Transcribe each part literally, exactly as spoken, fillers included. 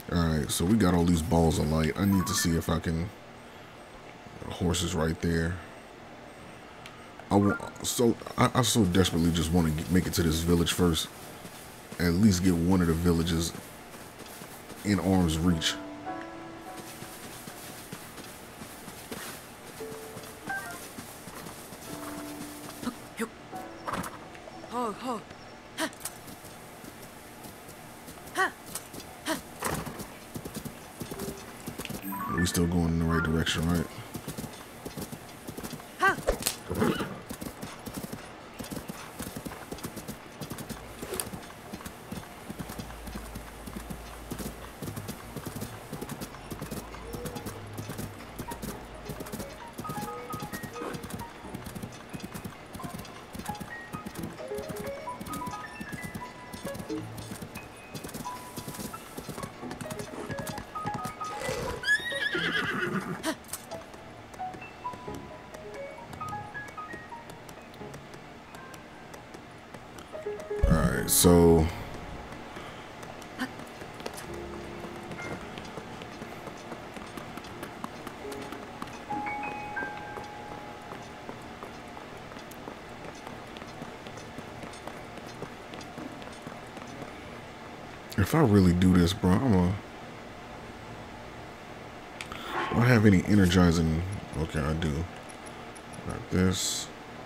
Alright, so we got all these balls of light. I need to see if I can... The horse is right there. I want, so I, I so desperately just want to make it to this village first. At least get one of the villages in arm's reach. We still going in the right direction, right? Alright, so if I really do this, bro, I'm a... Do I have any energizing? Okay, I do. Got this.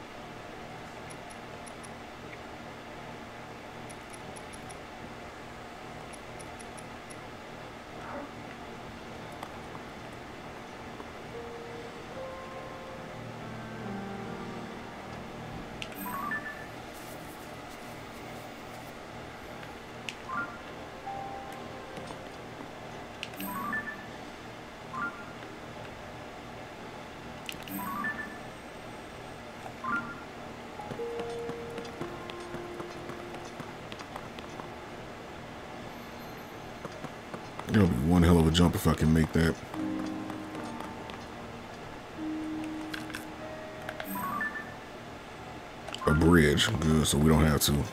It'll be one hell of a jump if I can make that. A bridge, good, so we don't have to.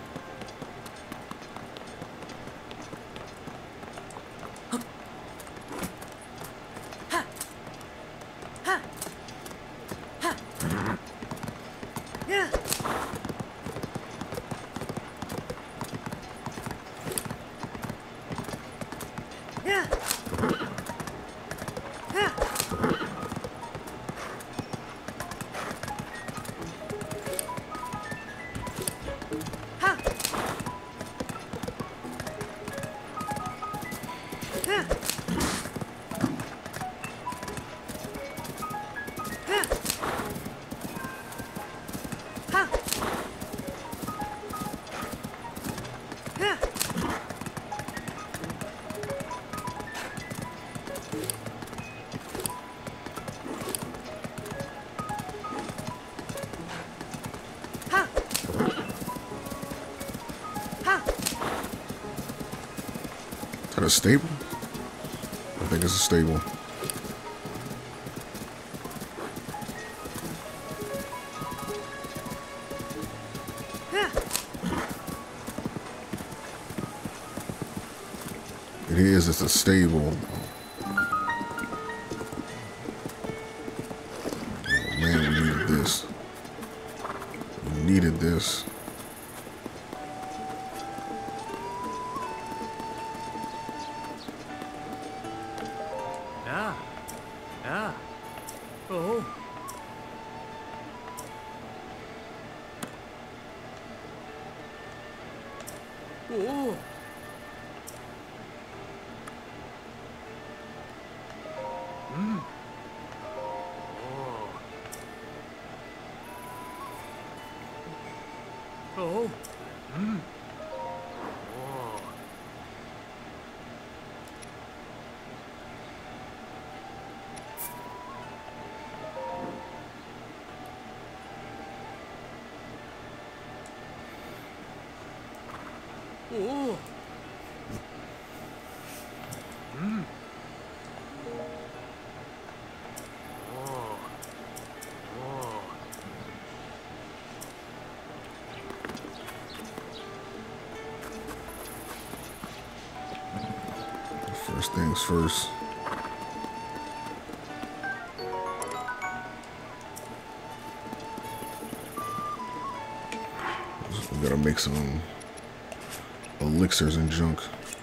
Is that a stable? I think it's a stable. It is, it's a stable. Oh man, we needed this. We needed this. Yeah. Yeah. Oh. Oh. Mm. Oh. Oh. Mm. Oh. Oh. First things first. We gotta make some elixirs and junk.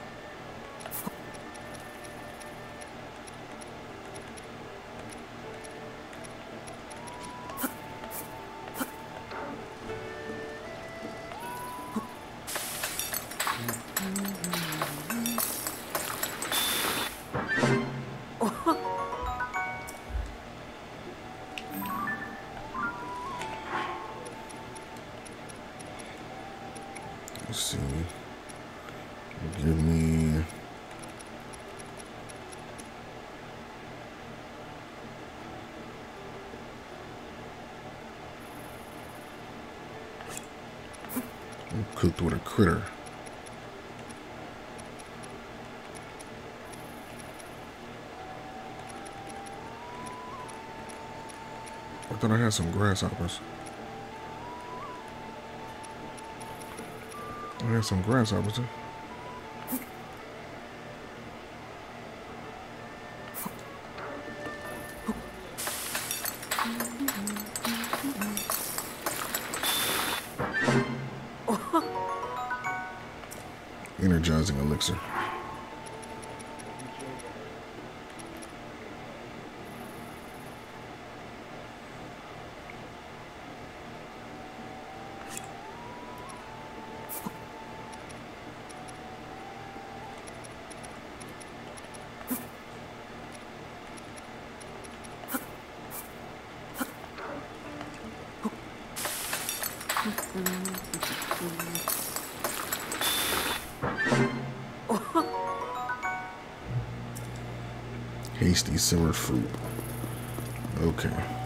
Let's see. Give me I'm cooked with a critter. I thought I had some grasshoppers. I had some grasshoppers too. Energizing elixir. Hasty simmered fruit. Okay.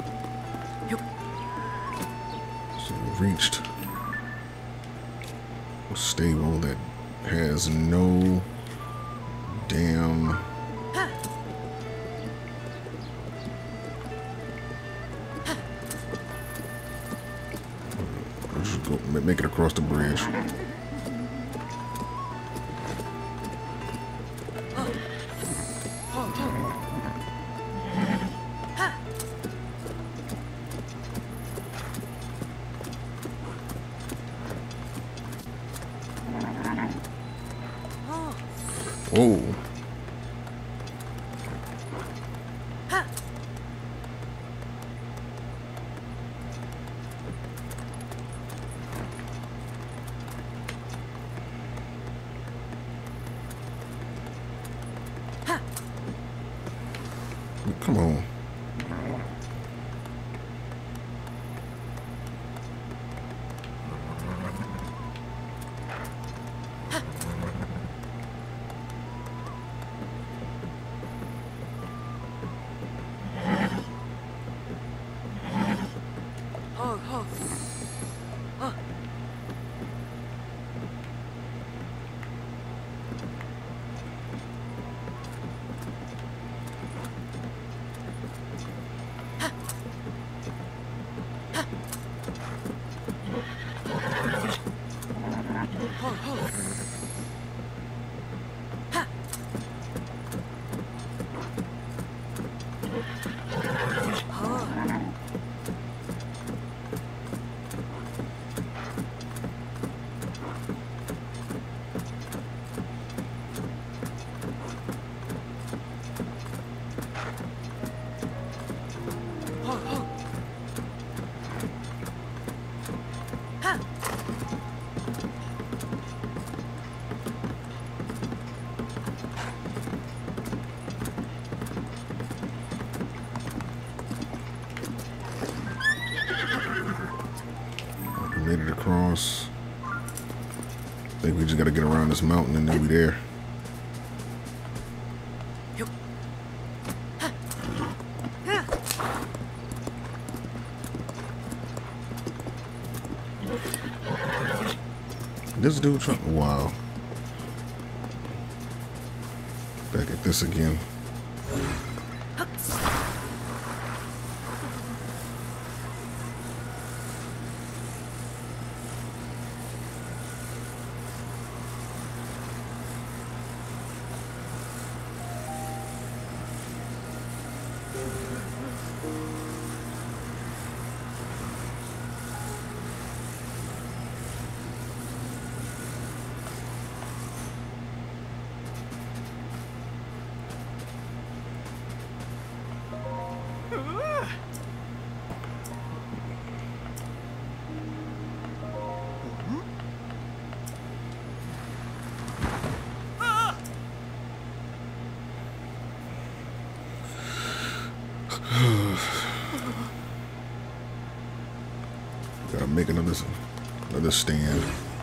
So we reached a stable that has no damn just go make it across the bridge. Whoa. Come on. Made it across. I think we just gotta get around this mountain and then we there. This dude trying. Wow. Back at this again. make another another stand.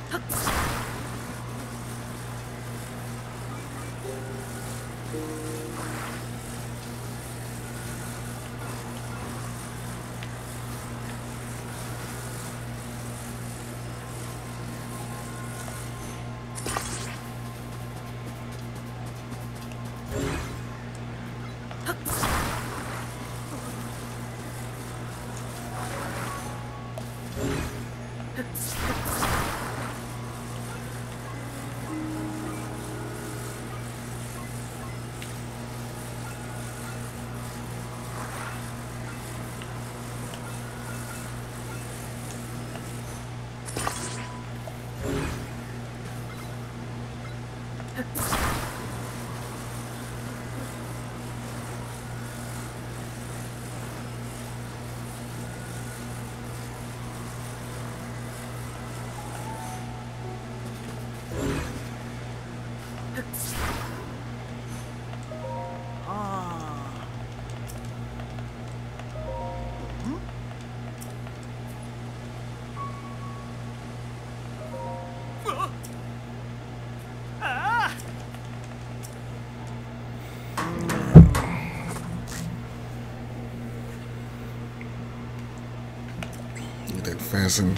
Get that fastened.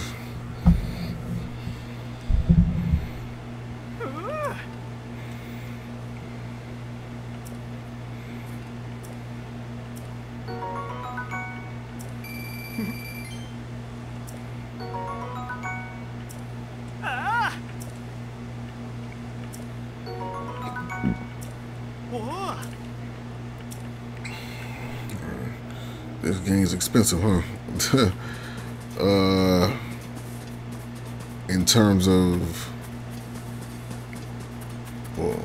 This game's expensive, huh? uh, in terms of, well,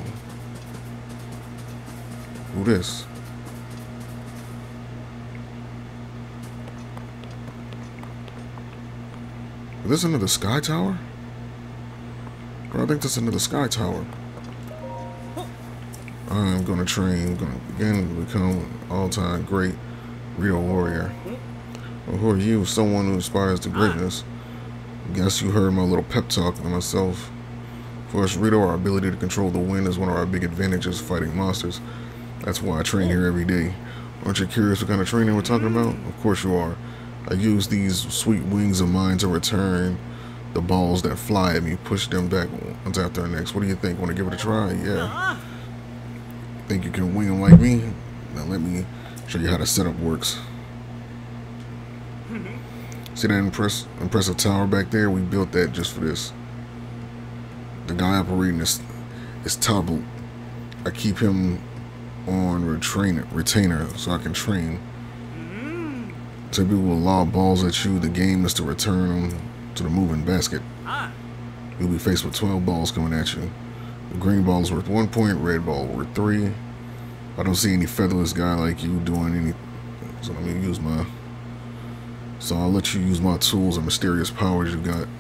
who this? Is this another Sky Tower? Bro, I think this is another Sky Tower. I'm gonna train, gonna again become all-time great Rito warrior. Well, who are you? Someone who aspires to greatness. Guess you heard my little pep talk to myself. For us Rito, our ability to control the wind is one of our big advantages fighting monsters. That's why I train here every day. Aren't you curious what kind of training we're talking about? Of course you are. I use these sweet wings of mine to return the balls that fly at me, push them back once after the next. What do you think? Want to give it a try? Yeah. Think you can wing them like me? Now let me show you how the setup works. See that impress impressive tower back there? We built that just for this. The guy operating this is Talbot. I keep him on retrainer, retainer so I can train. So people will lob balls at you. The game is to return them to the moving basket. You'll be faced with twelve balls coming at you. The green ball is worth one point, red ball worth three. I don't see any featherless guy like you doing any, so let me use my, so I'll let you use my tools and mysterious powers you got.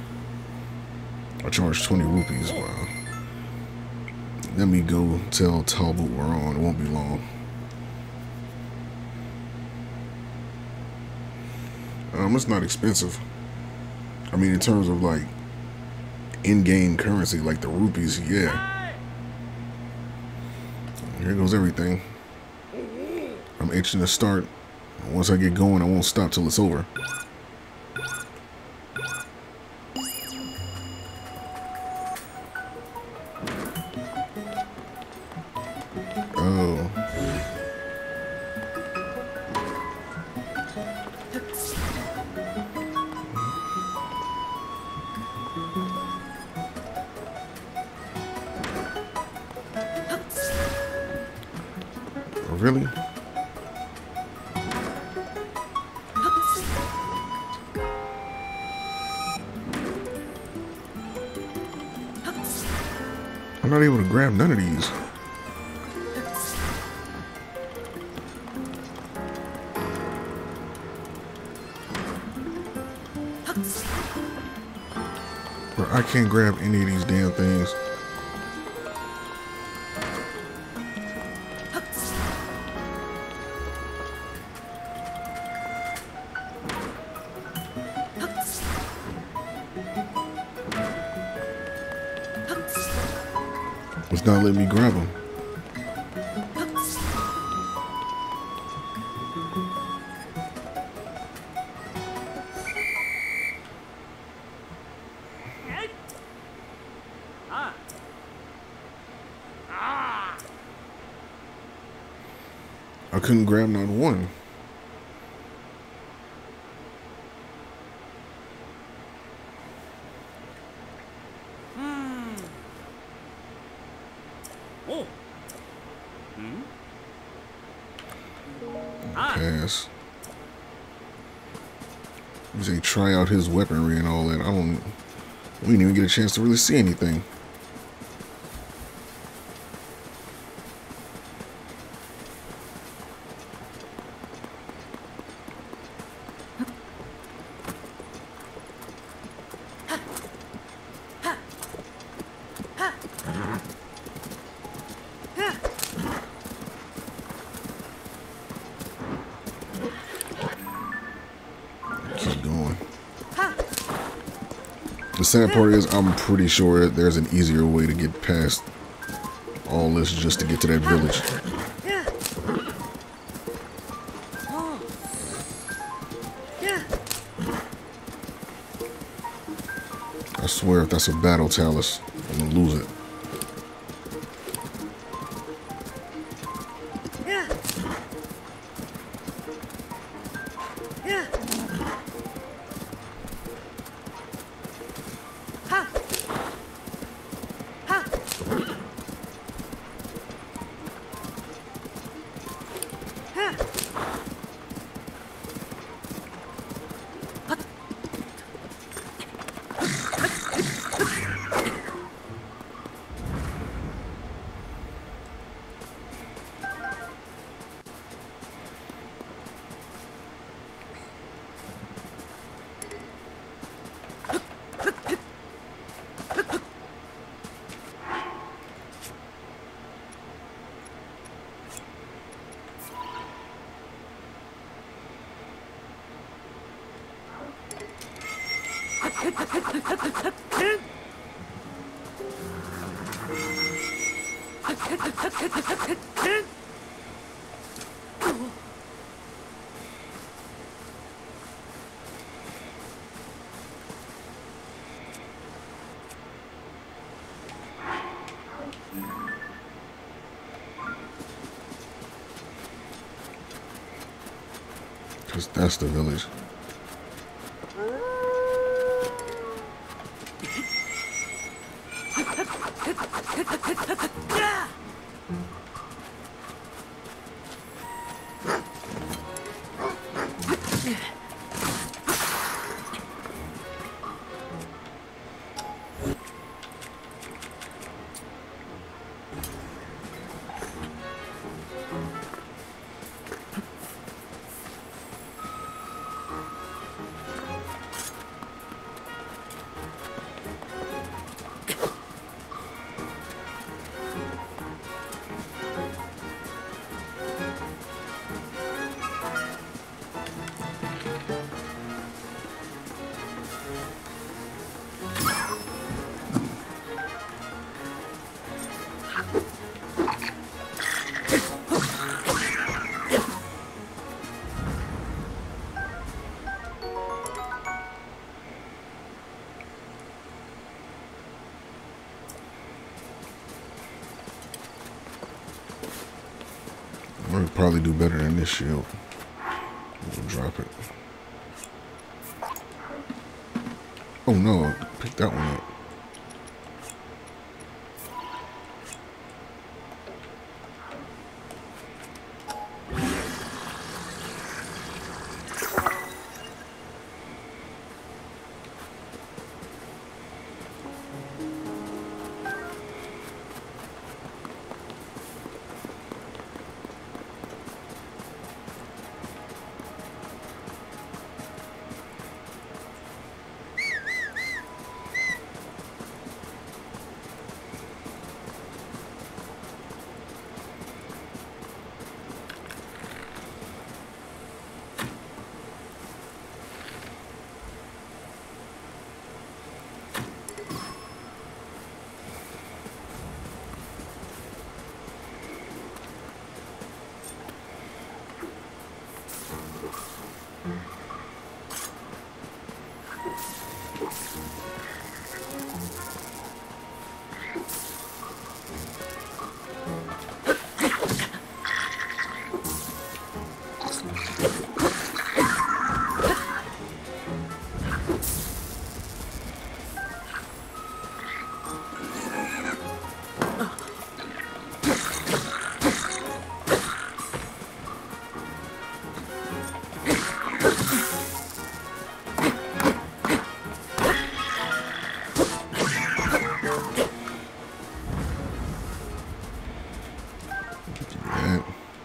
I charge twenty rupees. Wow. Let me go tell Talbot we're on. It won't be long. Um, it's not expensive. I mean, in terms of like in-game currency, like the rupees, yeah. Here goes everything. I'm itching to start. Once I get going, I won't stop till it's over. Oh. Really? I'm not able to grab none of these. Bro, I can't grab any of these damn things. not letting me grab him. I couldn't grab not one. Pass. He say try out his weaponry and all that. I don't. We didn't even get a chance to really see anything. The sad part is I'm pretty sure there's an easier way to get past all this just to get to that village. I swear if that's a battle talus, I'm gonna lose it. Because that's the village. I could probably do better than this shield. We'll drop it. Oh no, pick that one up. That.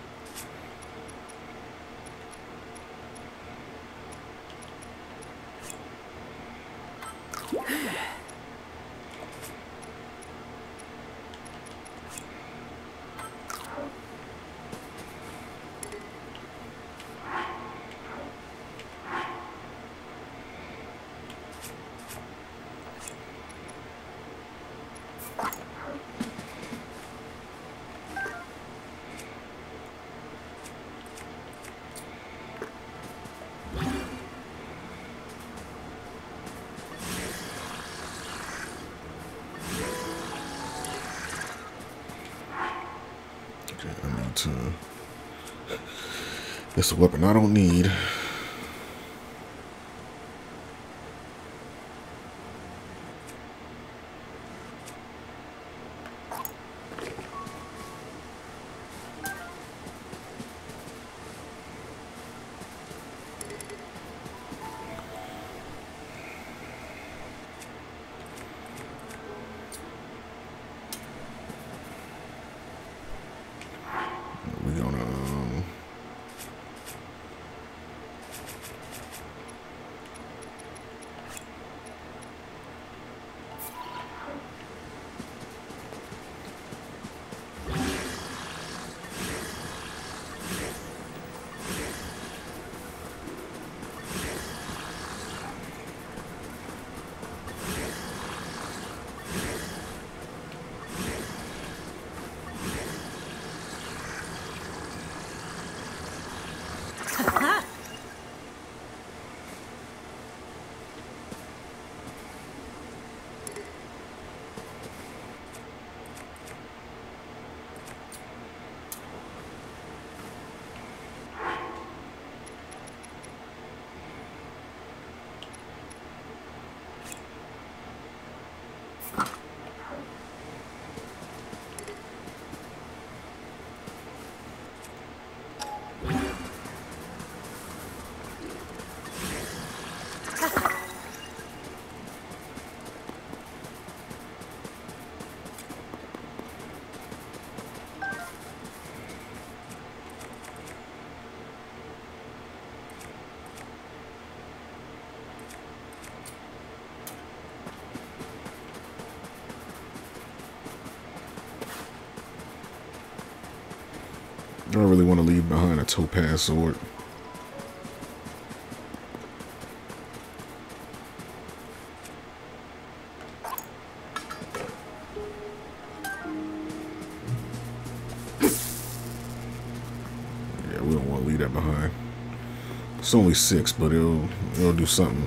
I need to. It's a weapon I don't need. We're gonna. Um, I don't really want to leave behind a topaz sword. Yeah, we don't want to leave that behind. It's only six, but it'll it'll do something.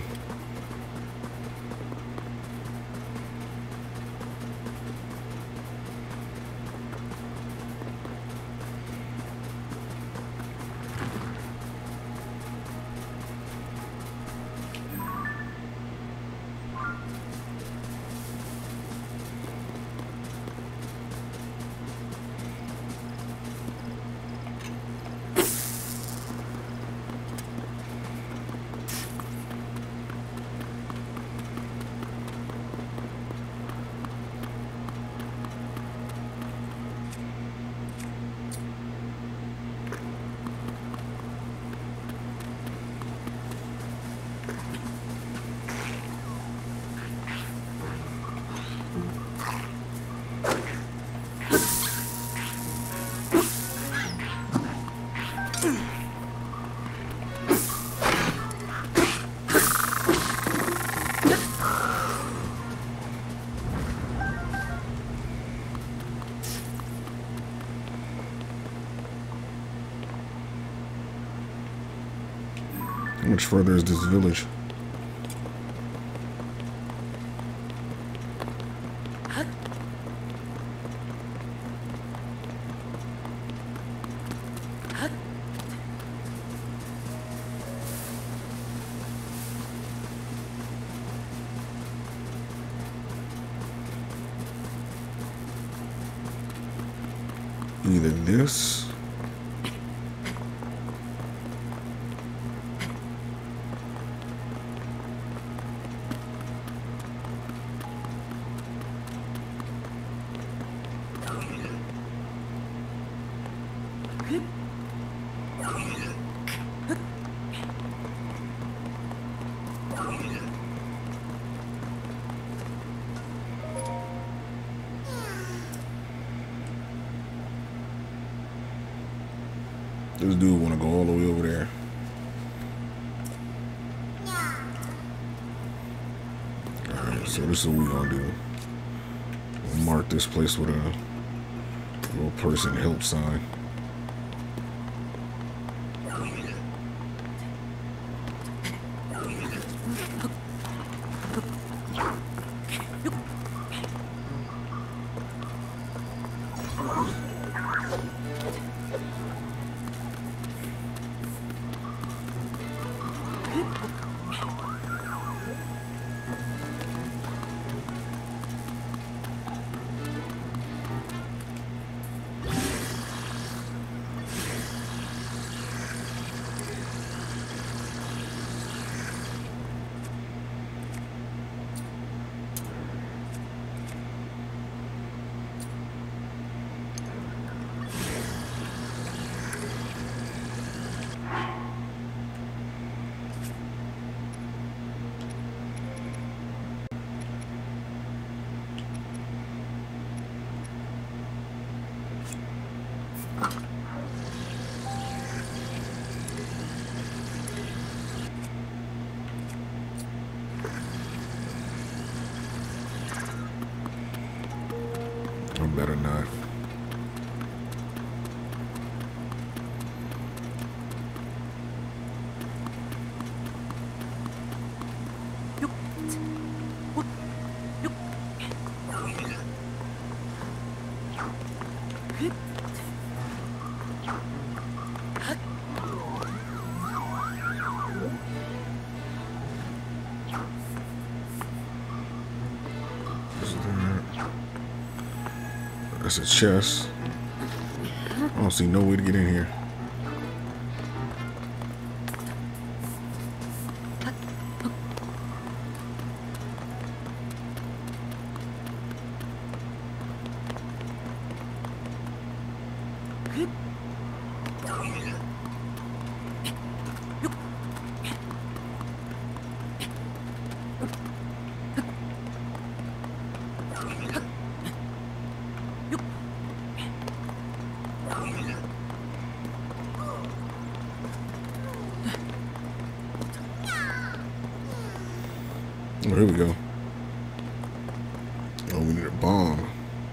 How much further is this village? Either this. This dude want to go all the way over there. Alright, so this is what we're going to do. We'll mark this place with a little person help sign. I better not. That's a chest. I don't see no way to get in here. Oh, here we go. Oh, we need a bomb.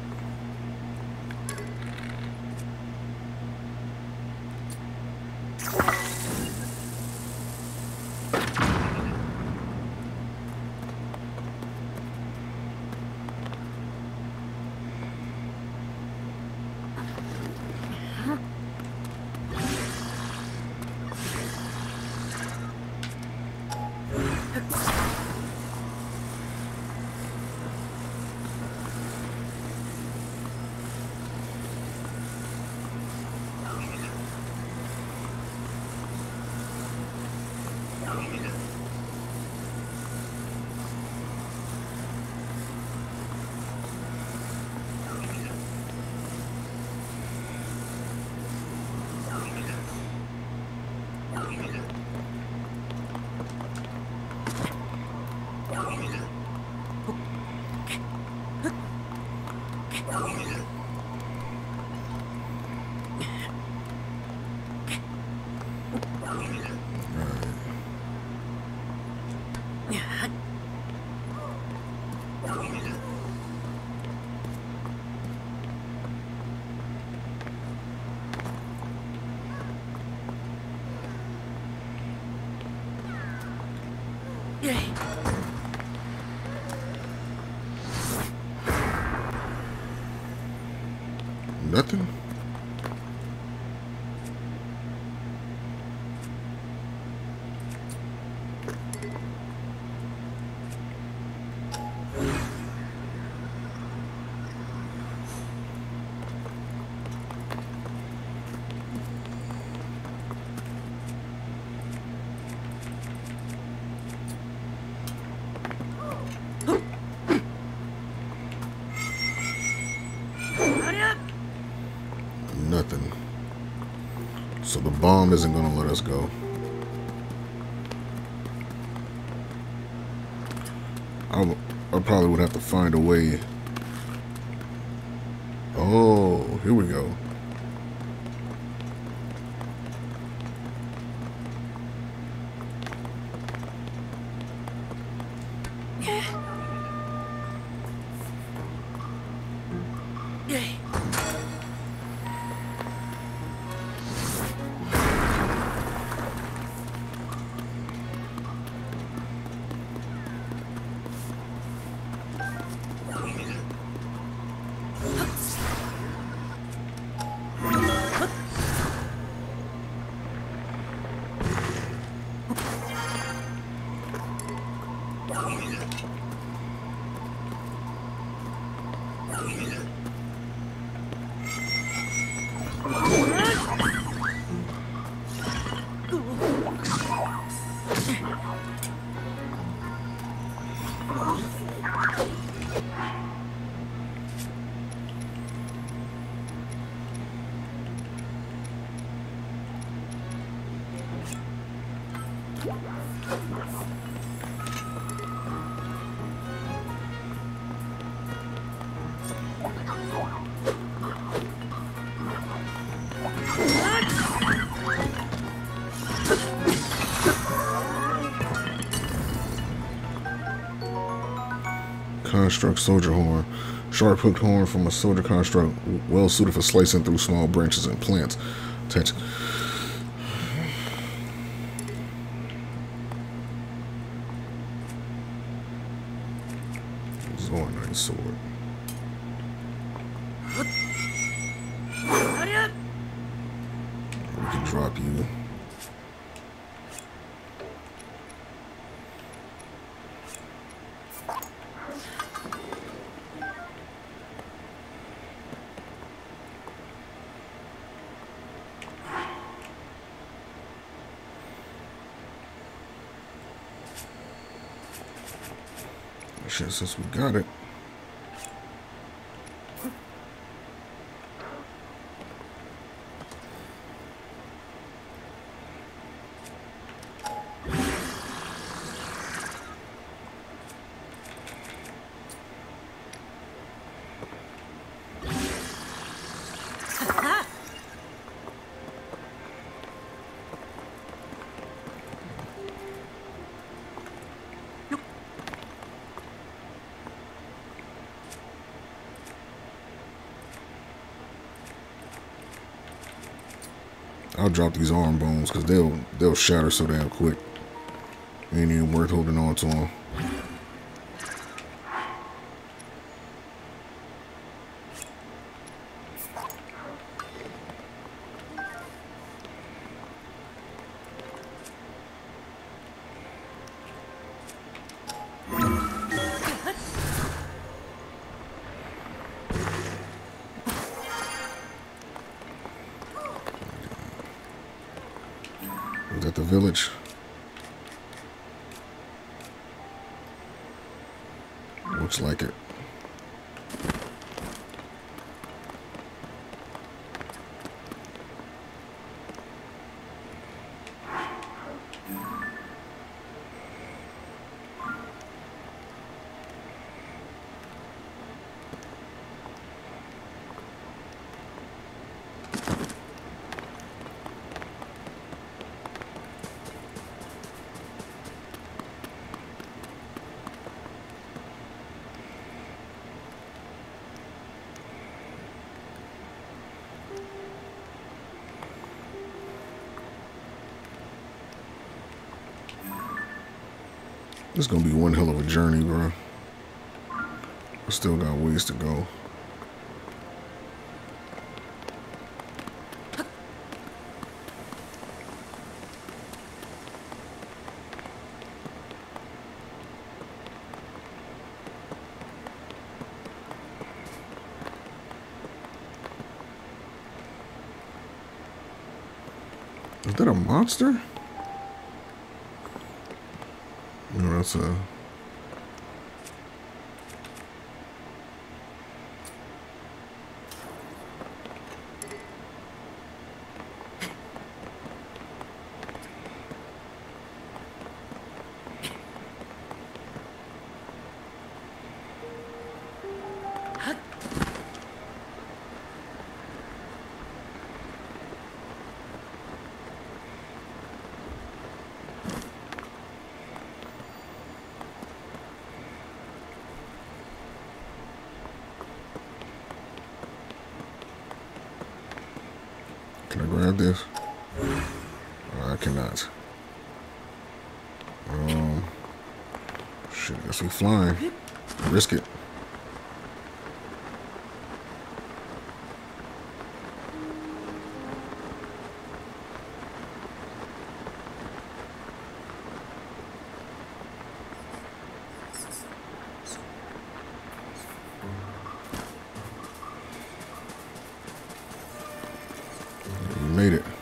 Nothing. Nothing. So the bomb isn't gonna let us go. I, I probably would have to find a way. Oh, here we go. Construct soldier horn. Sharp hooked horn from a soldier construct, well suited for slicing through small branches and plants. Attach. Zoranite sword. We can drop you. Shit, since we got it. I'll drop these arm bones because they'll they'll shatter so damn quick. Ain't even worth holding on to them. Is that the village? Looks like it. This is gonna be one hell of a journey, bro. I still got ways to go. Is that a monster? No, that's a... Can I grab this? I cannot. Um, shit, guess we flying. Risk it. We made it.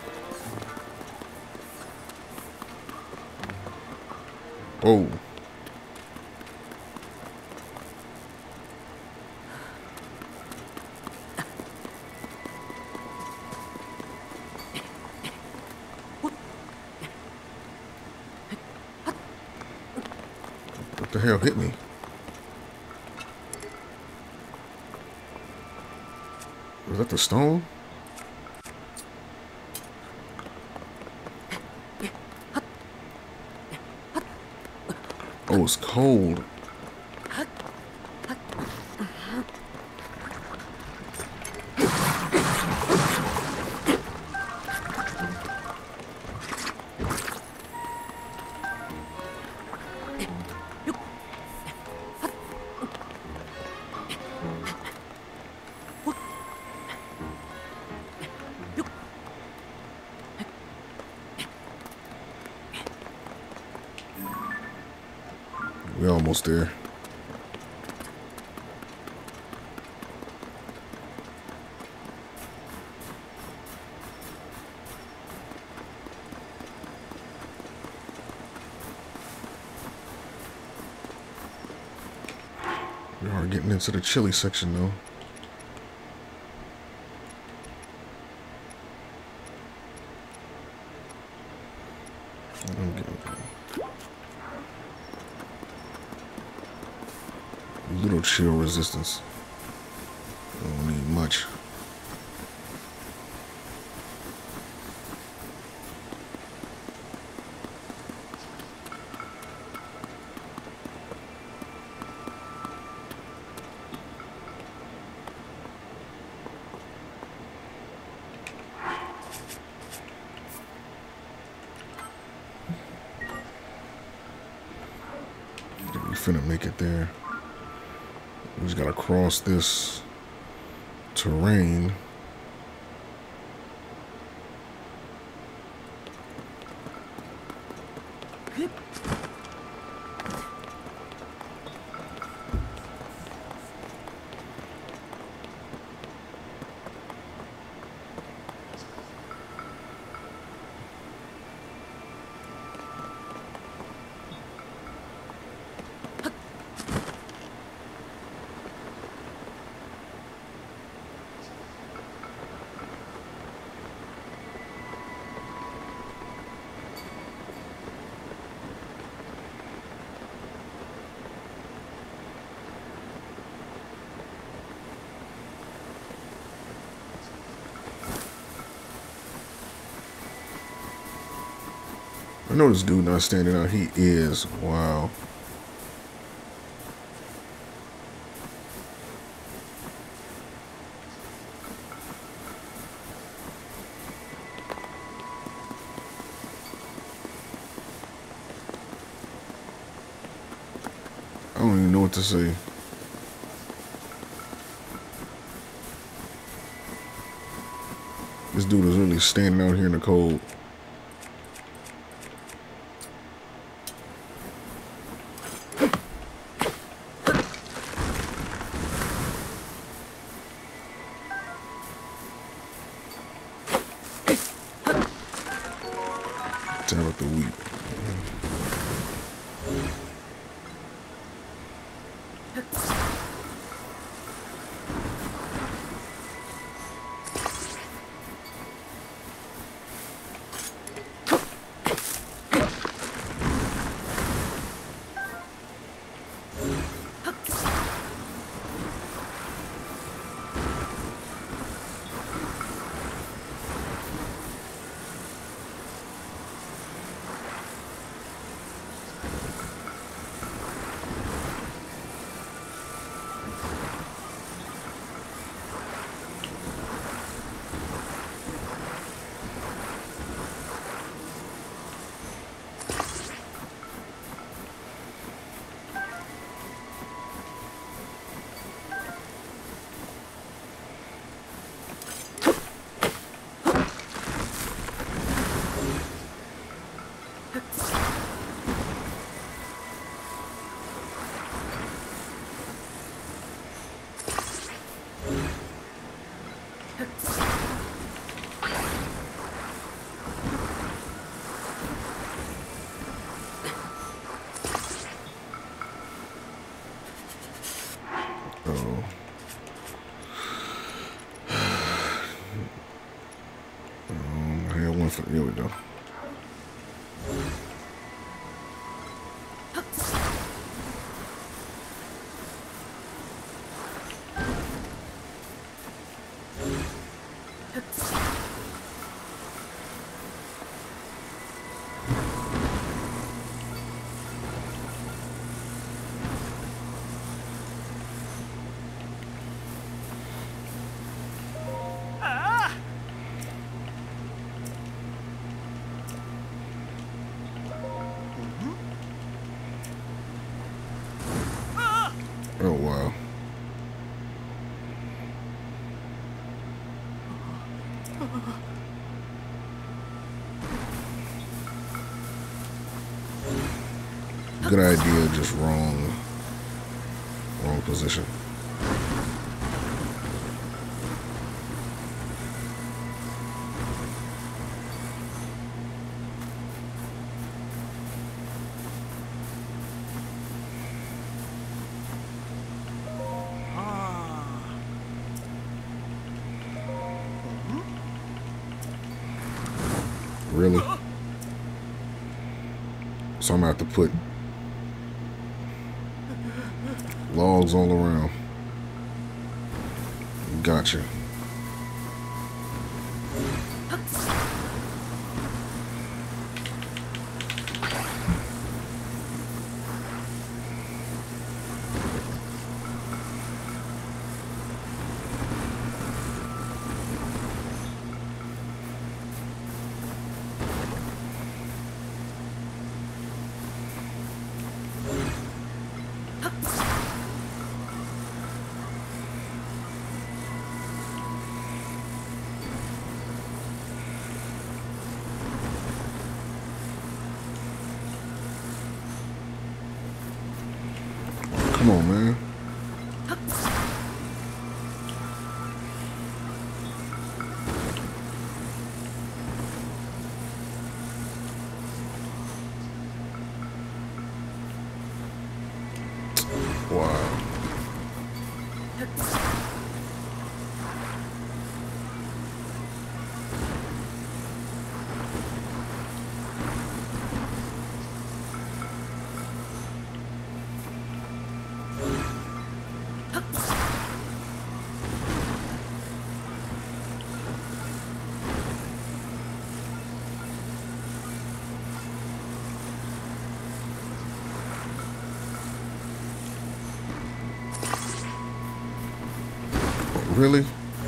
Oh. What the hell hit me? Was that the stone? Oh, it's cold. We're almost there. We are getting into the chili section though. I'm getting little chill resistance. Don't need much. We finna make it there. We just gotta cross this terrain. I know this dude not standing out. He is. Wow. I don't even know what to say. This dude is really standing out here in the cold. Down with the wheat. going for. Here we go. Oh, wow. Good idea, just wrong. Wrong position. Really? So I'm gonna have to put logs all around. Gotcha. Come on, man. Wow. Really?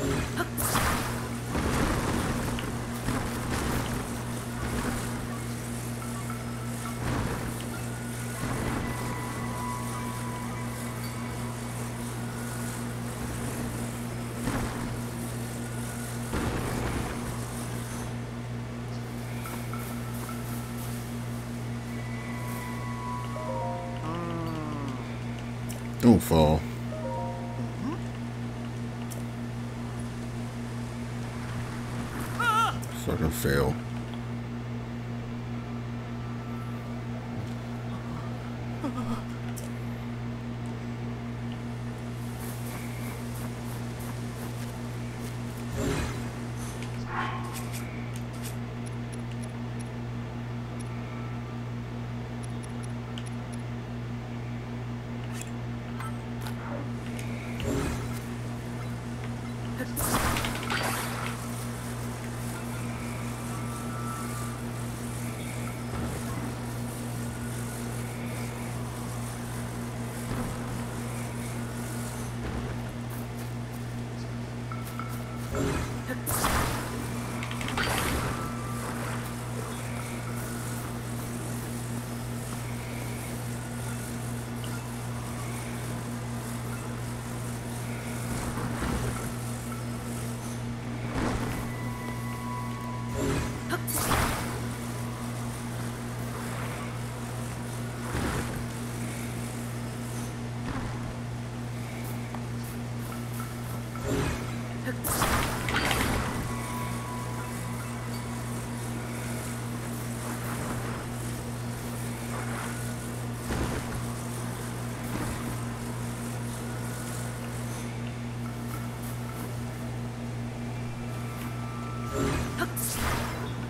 Don't fall. Fucking fail.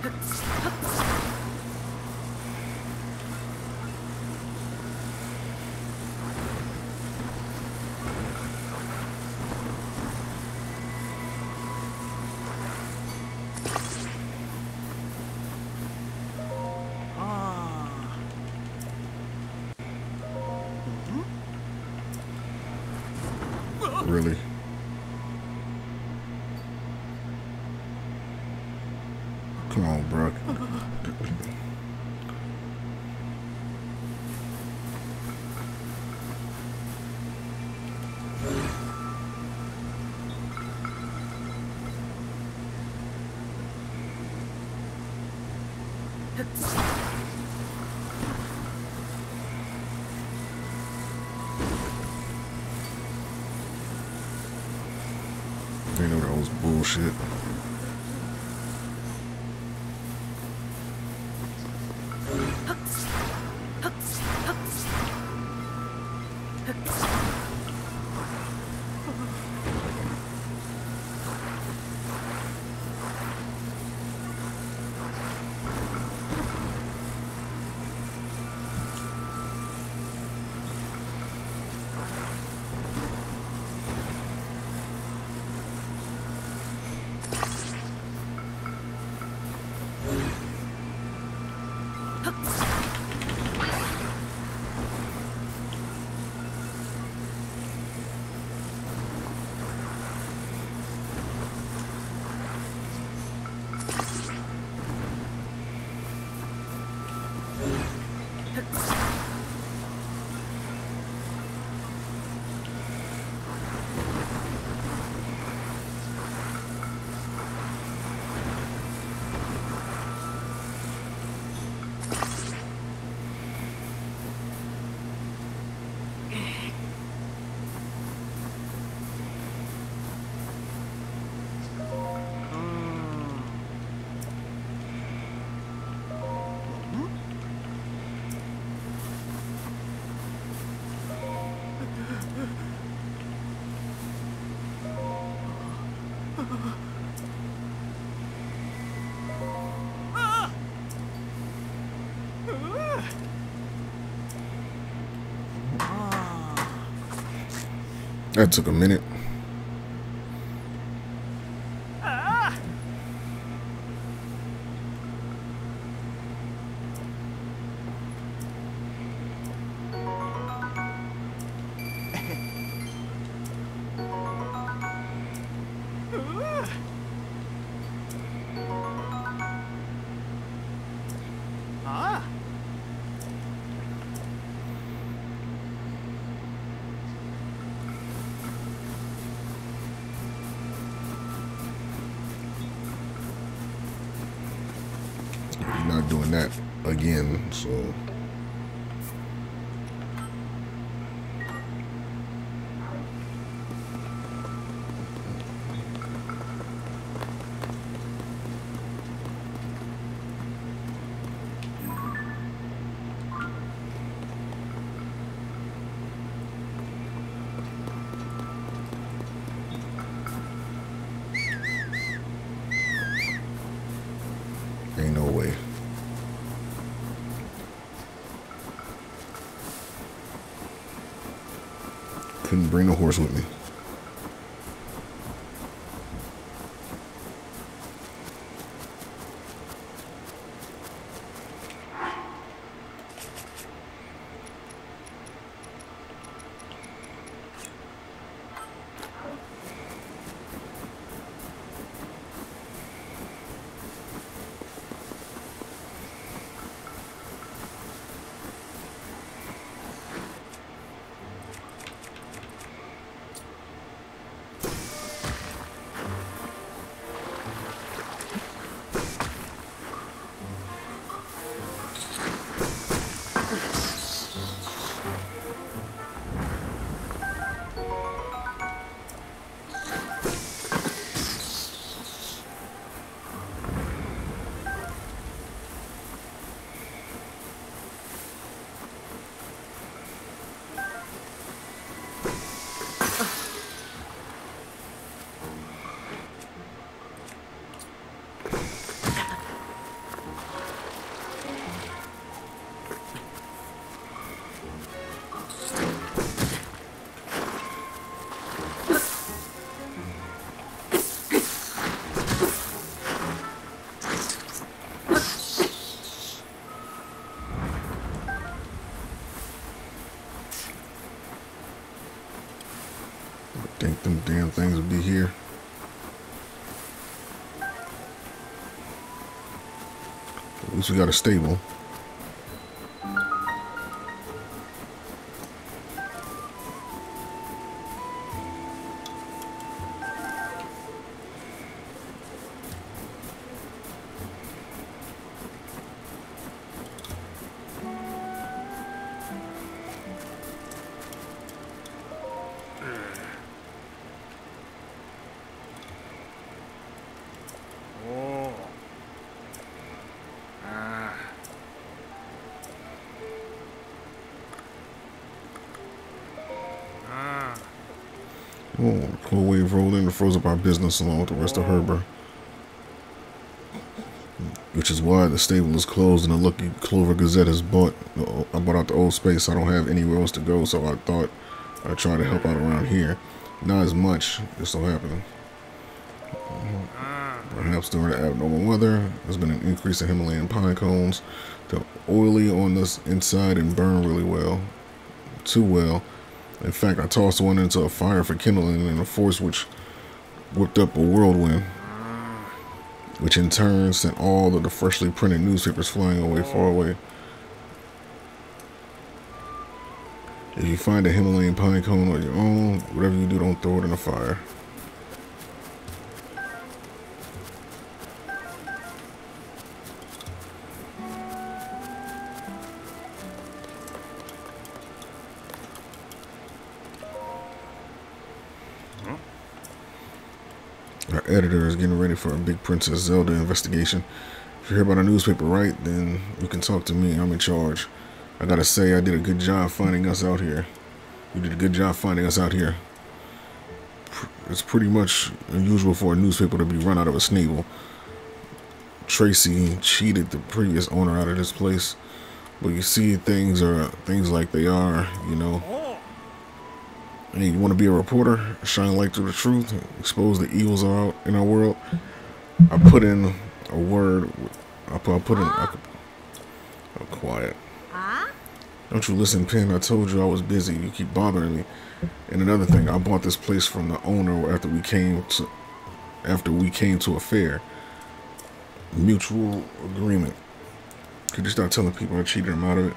Really? Come on, bro. They know that was bullshit. That took a minute. Not doing that again, so ain't no way. Couldn't bring the horse with me. At least we got a stable. Oh, cold wave rolled in and froze up our business along with the rest of Herber. Which is why the stable is closed and the Lucky Clover Gazette has bought. I bought out the old space. I don't have anywhere else to go, so I thought I'd try to help out around here. Not as much, just so happened. Perhaps during the abnormal weather, there's been an increase in Himalayan pine cones. They're oily on this inside and burn really well. Too well. In fact, I tossed one into a fire for kindling and a force which whipped up a whirlwind, which in turn sent all of the freshly printed newspapers flying away far away. If you find a Himalayan pine cone on your own, whatever you do, don't throw it in the fire. Our editor is getting ready for a big Princess Zelda investigation. If you hear about a newspaper, right, then you can talk to me. I'm in charge. I gotta say, I did a good job finding us out here. You did a good job finding us out here. It's pretty much unusual for a newspaper to be run out of a stable. Tracy cheated the previous owner out of this place. But you see, things are things like they are, you know. Hey, you want to be a reporter? Shine light through the truth, expose the evils are out in our world. I put in a word. I put, I put in. I, oh, quiet. Don't you listen, Pin? I told you I was busy. You keep bothering me. And another thing, I bought this place from the owner after we came to, after we came to a fair. Mutual agreement. Could you start telling people I cheated them out of it?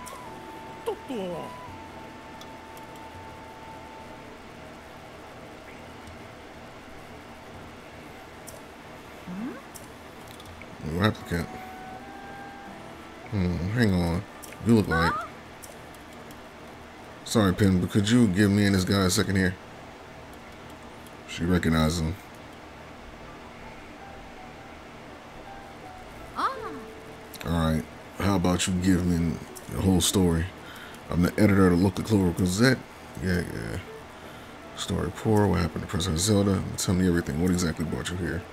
New applicant. Hmm, hang on. You look like... Sorry, Pin, but could you give me and this guy a second here? She recognizes him. Alright, how about you give me the whole story? I'm the editor of the Lucky Clover Gazette. Yeah, yeah. Story poor, what happened to Princess Zelda? Tell me everything. What exactly brought you here?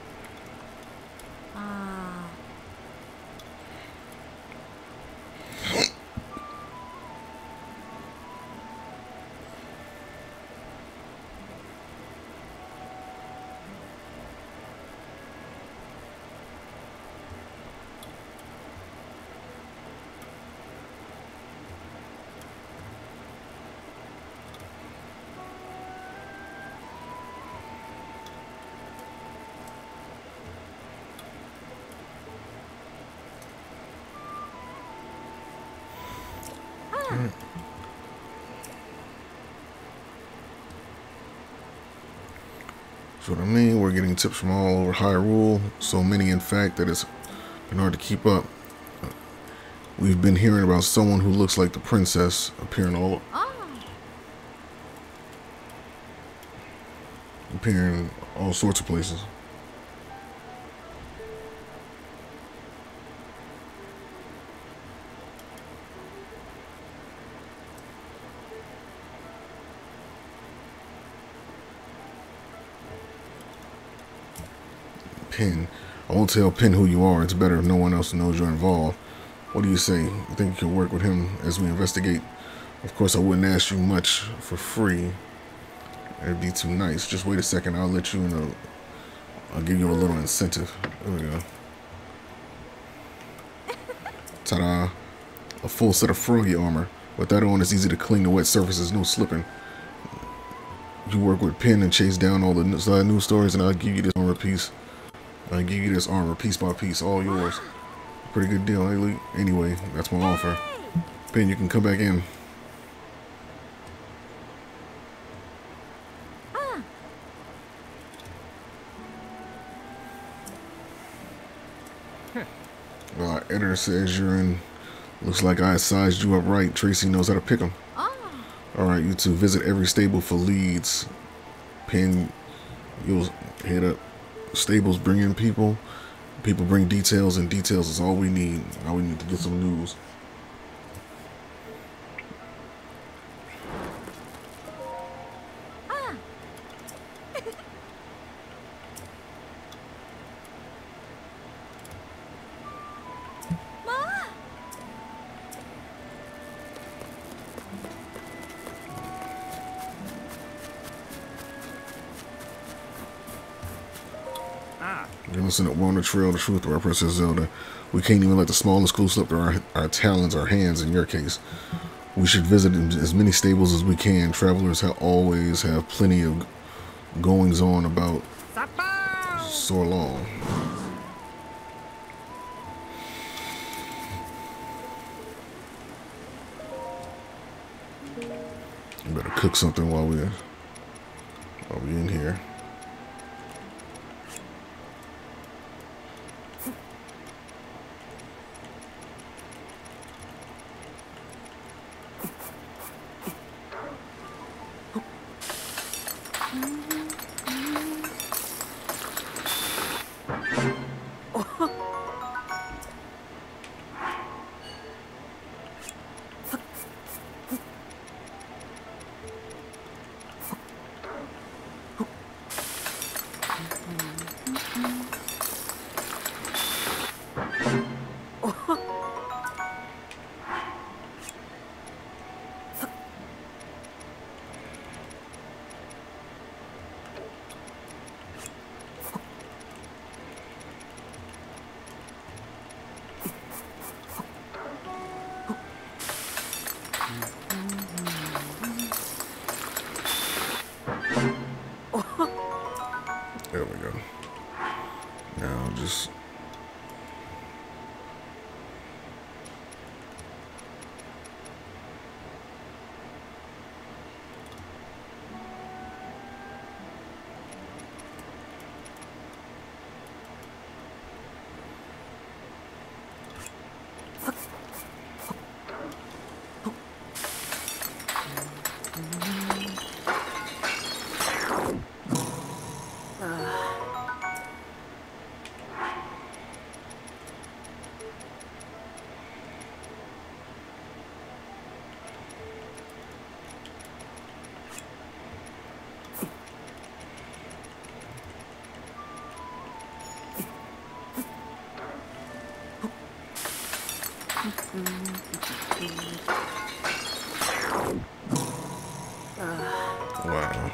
So what I mean, we're getting tips from all over Hyrule, so many in fact that it's been hard to keep up. We've been hearing about someone who looks like the princess appearing all appearing all sorts of places. Pin. I won't tell Pin who you are. It's better if no one else knows you're involved. What do you say? You think you can work with him as we investigate? Of course, I wouldn't ask you much for free. It'd be too nice. Just wait a second. I'll let you know. I'll give you a little incentive. There we go. Ta-da. A full set of froggy armor. With that on, it's easy to clean the wet surfaces. No slipping. You work with Pin and chase down all the news stories, and I'll give you this armor piece. I give you this armor piece by piece, all yours. Pretty good deal, Haley. Anyway, that's my offer. Penn, you can come back in. Uh, editor says you're in. Looks like I sized you up right. Tracy knows how to pick them. Alright, you two visit every stable for leads. Penn, you'll head up. Stables bring in people. People bring details, and details is all we need. All we need to get some news. You're listening to We're on the Trail, the truth of our Princess Zelda. We can't even let the smallest clue slip through our, our talons, our hands, in your case. We should visit as many stables as we can. Travelers have always have plenty of goings on about so long. You better cook something while we're while we're in here. There we go. Now just wow.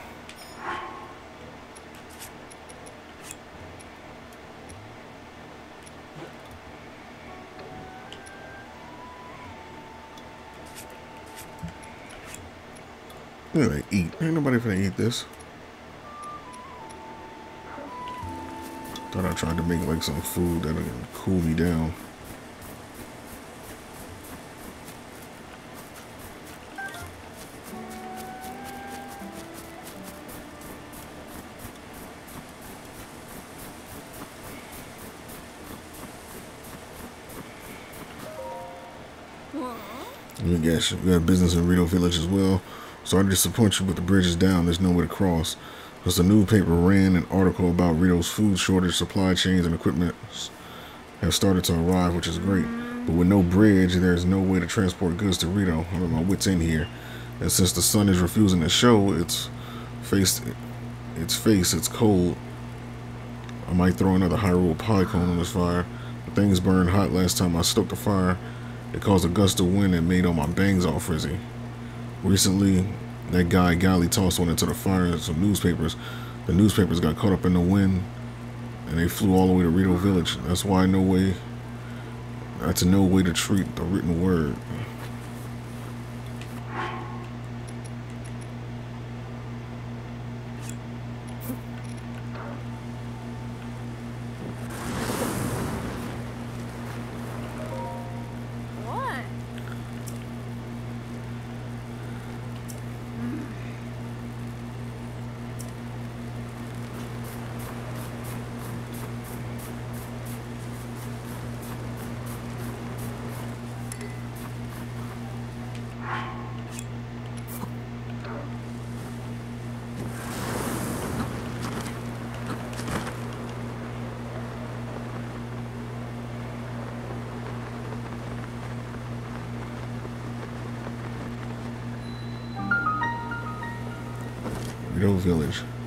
Anyway, eat. Ain't nobody finna eat this. Thought I tried to make like some food that'll cool me down. Let me guess, you have business in Rito Village as well. Sorry to disappoint you, but the bridge is down. There's nowhere to cross. Because the newspaper ran an article about Rito's food shortage, supply chains, and equipment have started to arrive, which is great. But with no bridge, there's no way to transport goods to Rito. I'm at my wits' end here. And since the sun is refusing to show its face, its face, it's cold. I might throw another Hyrule pie cone on this fire. The things burned hot last time I stoked the fire. It caused a gust of wind and made all my bangs all frizzy. Recently, that guy Gali tossed one into the fire and some newspapers. The newspapers got caught up in the wind, and they flew all the way to Rito Village. That's why no way, that's no way to treat the written word. Rito Village.